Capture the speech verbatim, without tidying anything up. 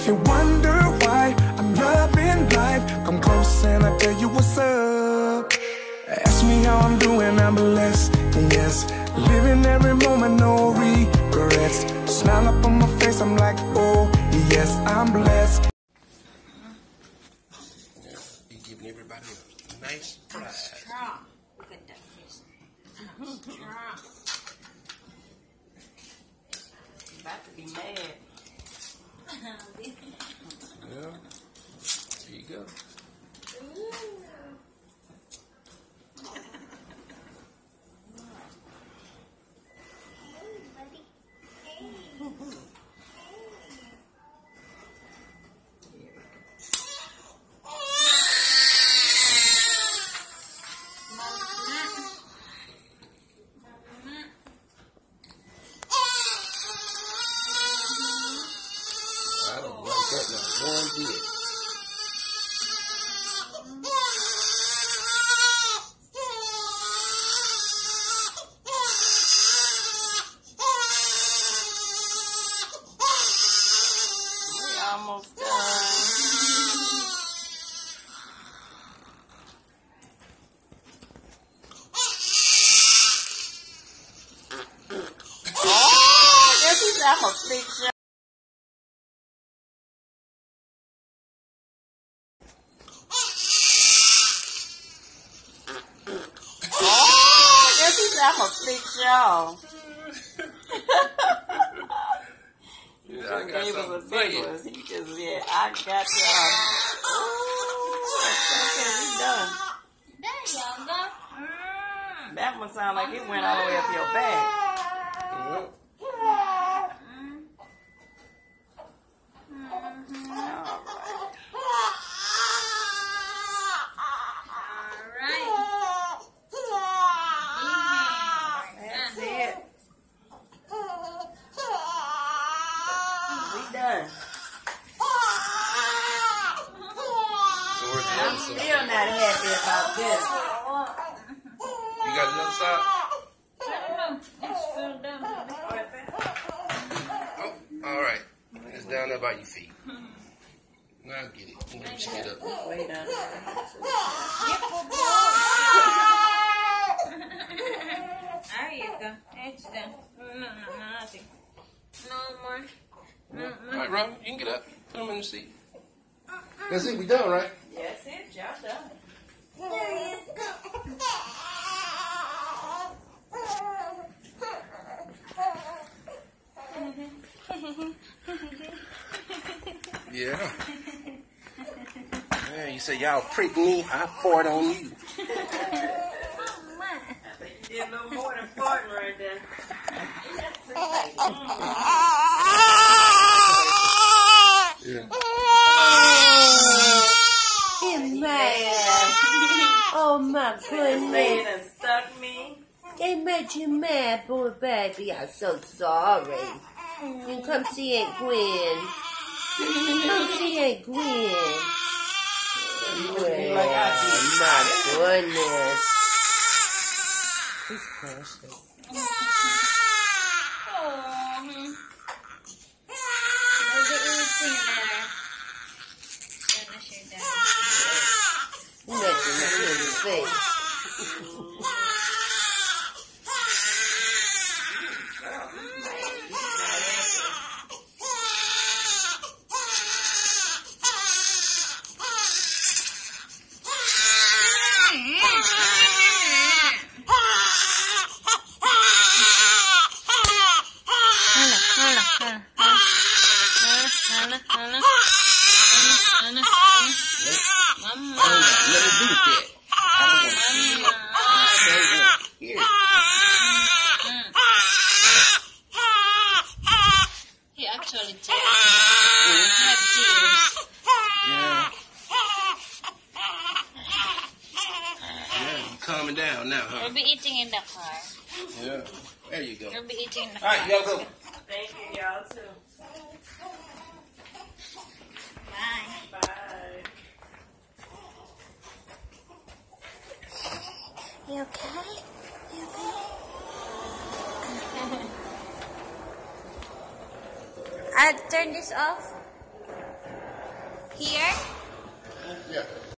If you wonder why I'm loving life, come close and I'll tell you what's up. Ask me how I'm doing, I'm blessed, yes. Living every moment, no regrets. Smile up on my face, I'm like, oh, yes, I'm blessed. Yeah, you giving everybody a nice prize. Strong. Look at that fish. Strong. About to be mad. Yeah. There you go. I don't like that now. One bit. We're almost done. Oh, this is almost fixed. I'm gonna fix y'all. Yeah, I got gave us a something big for you. one. He just, yeah, I got y'all. Ooh, okay, we done. There y'all go. That one sound like it went all the way up your back. Yeah. I'm still not happy about this. You got another side? I don't know. It's filled down. Oh, all right. It's down there by your feet. Now I'll get it. You can get up. Way down There you go. It's done. No, no, no, nothing. No more. No All more. right, Robin, you can get up. Put them in the seat. That's it. We done, right? Yes, it, y'all done. There you go. Yeah. Yeah, you say y'all prick me, I fart on you. I think you did a little more than farting right there. Yeah. Mad. Oh my They goodness. done stuck me. They made you mad, boy, baby. I'm so sorry. You come see Aunt Gwen. Come see Aunt Gwen. Well, my goodness. He's precious. You make him look in his face. Let me do that. I don't want to see it. I don't want to hear it. He actually did. He had tears. Yeah. Yeah, you calming down now, huh? We'll be eating in the car. Yeah. There you go. We'll be eating in the All car. right, y'all go. Thank you, y'all, too. Bye. Bye. You okay? You okay? I turn this off. Here.